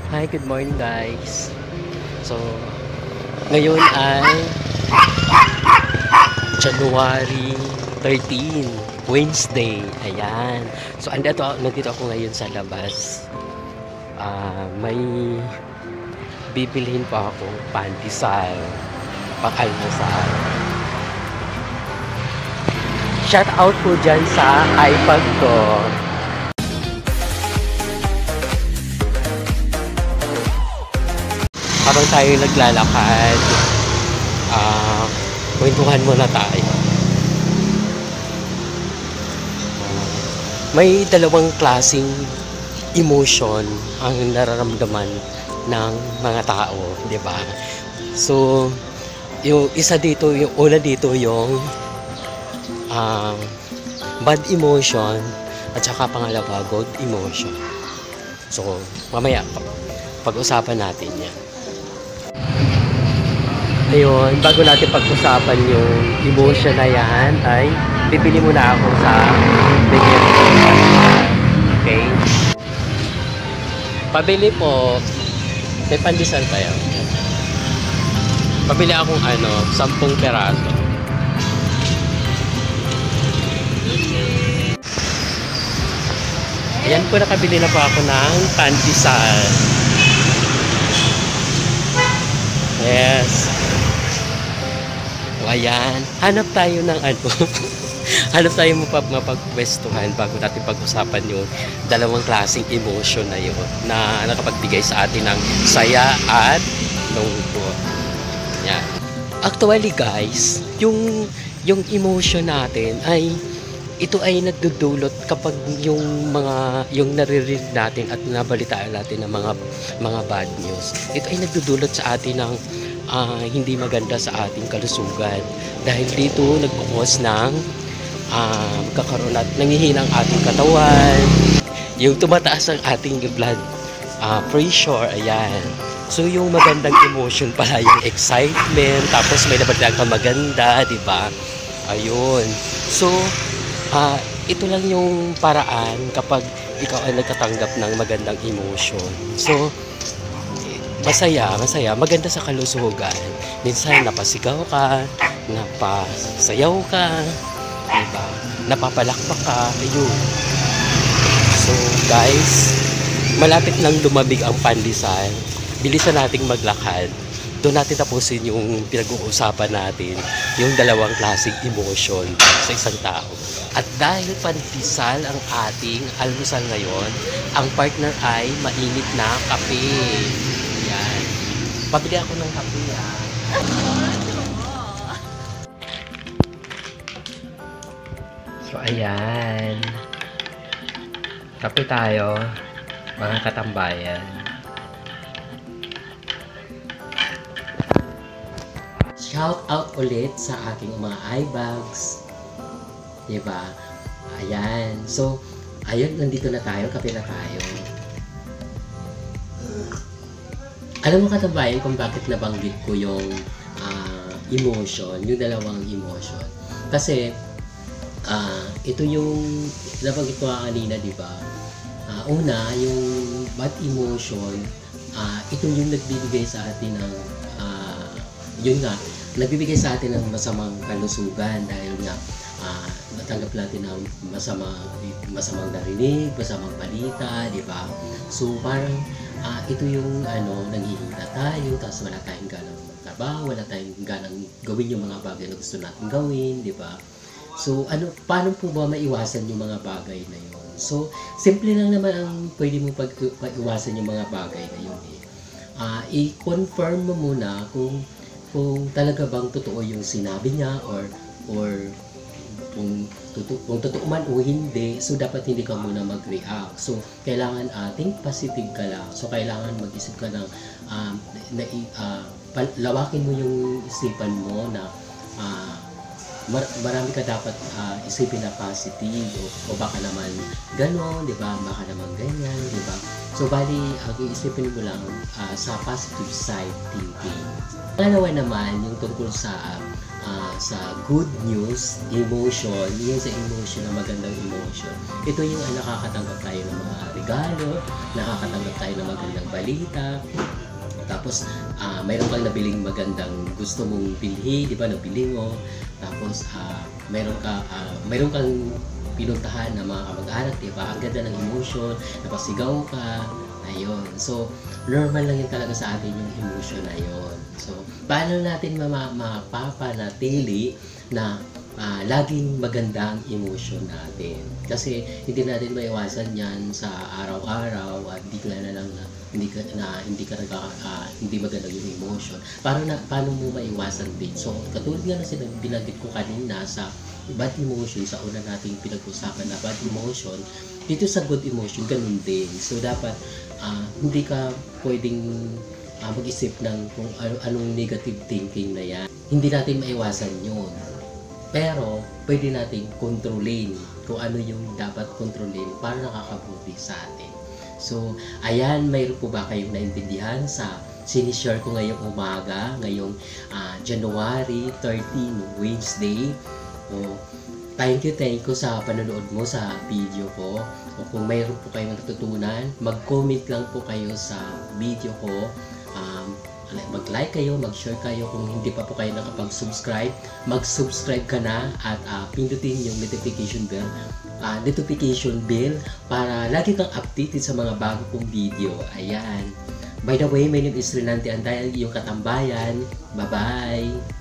Hi, good morning guys. So, ngayon ay January 13, Wednesday. Ayan. So, nandito ako ngayon sa labas. May bibilhin pa ako pandesal, pang-almusal. Shout out po dyan sa iPad ko. Habang tayo naglalakad, kwentuhan muna tayo. May dalawang klaseng emotion ang nararamdaman ng mga tao, di ba? So, yung isa dito, yung una dito yung bad emotion at saka pangalawa good emotion. So, mamaya pag-usapan natin yan. Ayun, bago natin pag-usapan yung emotion na yan, ay bibili muna ako sa bigyan. Okay? Pabili po. May pandesal ba yan? Pabili akong 10 peraso. Ayan po, nakabili na po ako ng pandesal. Yes. O ayan, hanap tayo ng hanap tayo mapagpwestuhan bago natin pag-usapan yung dalawang klaseng emotion na yun na nakapagbigay sa atin ng saya at lungkot. Yan. Actually guys, yung emotion natin ay ito ay nagdudulot kapag yung naririnig natin at nabalitaan natin ng mga bad news. Ito ay nagdudulot sa atin ng hindi maganda sa ating kalusugan dahil dito nagkukos ng magkakaroon at nangihina ang ating katawan, yung tumataas ang ating blood pressure, ayan. So yung magandang emotion pala yung excitement, tapos may nabalitaan kang maganda, di ba? Ayun. So ito lang yung paraan kapag ikaw ay nagkatanggap ng magandang emotion. So, masaya, maganda sa kalusugan. Minsan napasigaw ka, napasayaw ka, diba? Napapalakpak ka, ayun. So, guys, malapit lang lumabig ang pandesal. Bilisan nating maglakad. Doon natin tapusin yung pinag-uusapan natin, yung dalawang klaseng emotion sa isang tao. At dahil pandesal ang ating almusal ngayon, ang partner ay mainit na kape. Ayan. Pabili ako ng kape, ha. So, ayan. Kape tayo, mga katambayan. Shout out ulit sa aking mga eyebags. Diba? Ayan. So, ayun, nandito na tayo. Kape na tayo. Alam mo katambayan kung bakit nabanggit ko yung emotion, yung dalawang emotion. Kasi, ito yung nabanggit ko kanina, diba? Una, yung bad emotion, ito yung nagbibigay sa atin ng yun nga, nagbibigay sa atin ng masamang kalusugan dahil nga natanggap natin ng masamang narinig, masamang balita, di ba? So parang ito yung nanghihina tayo, tapos wala tayong ganang magtrabaho, wala tayong ganang gawin yung mga bagay na gusto natin gawin, di ba? So paano po ba maiwasan yung mga bagay na yun? So simple lang naman ang pwede mo pag-iwasan yung mga bagay na yun eh. I-confirm mo muna kung talaga bang totoo yung sinabi niya or kung totoo man o hindi. So dapat hindi ka muna mag-react. So kailangan think positive ka lang. So kailangan mag-isip ka ng lawakin mo yung isipan mo na marami ka dapat isipin na positive o baka naman ganon, di ba? Baka naman ganyan, di ba? So bali, iisipin mo lang sa positive side thinking. Pangalawa naman, yung tungkol sa sa good news, emotion, yun sa emotion na magandang emotion. Ito yung nakakatanggap tayo ng mga regalo, nakakatanggap tayo ng magandang balita, tapos mayroon kang nabiling magandang gusto mong bilhin, di ba, nabili mo, tapos mayroon kang pinuntahan na mga kamag-anak, di ba, ang ganda ng emotion, napasigaw ka, ayun. So, normal lang yun talaga sa atin yung emotion na yun. So, paano natin mapapanatili na laging maganda ang emotion natin? Kasi hindi natin maiwasan yan sa araw-araw at bigla na lang na hindi maganda yung emotion. Paano mo maiwasan din? So, katulad nga na binanggit ko kanina sa bad emotion, sa una nating pinag-usapan na bad emotion, dito sa good emotion, ganun din. So, dapat hindi ka pwedeng mag-isip ng kung anong negative thinking na yan. Hindi natin maiwasan yun. Pero, pwede natin kontrolin kung ano yung dapat kontrolin para nakakabuti sa atin. So, ayan, mayroon po ba kayong naintindihan sa sinishare ko ngayong umaga, ngayong January 13, Wednesday? Thank you sa panonood mo sa video ko. O kung mayroon po kayong natutunan, mag-comment lang po kayo sa video ko. Mag-like kayo, mag-share kayo. Kung hindi pa po kayo nakapag-subscribe, mag-subscribe ka na at pindutin yung notification bell para lagi kang updated sa mga bago kong video. Ayan. By the way, my name is Renante Anday, yung katambayan. Bye-bye!